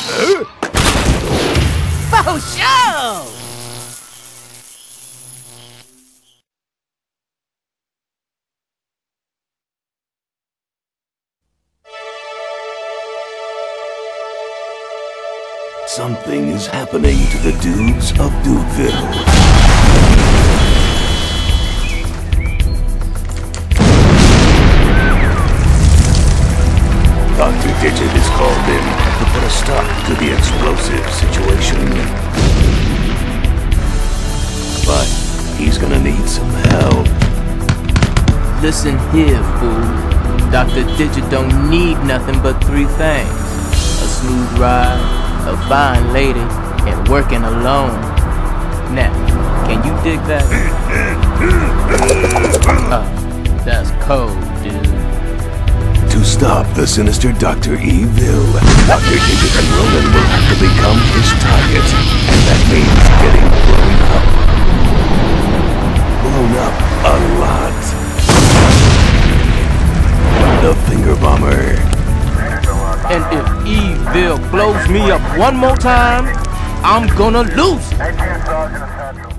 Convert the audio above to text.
For sure! Something is happening to the dudes of Dudeville. Dr. Digit is called in to put a stop to the explosive situation. But he's gonna need some help. Listen here, fool. Dr. Digit don't need nothing but three things. A smooth ride, a fine lady, and working alone. Now, can you dig that? That's cold, dude. To stop the sinister Dr. Evil, Dr. Digit and Roland will have to become his target. And that means getting blown up. Blown up a lot. The Finger Bomber. And if Evil blows me up one more time, I'm gonna lose.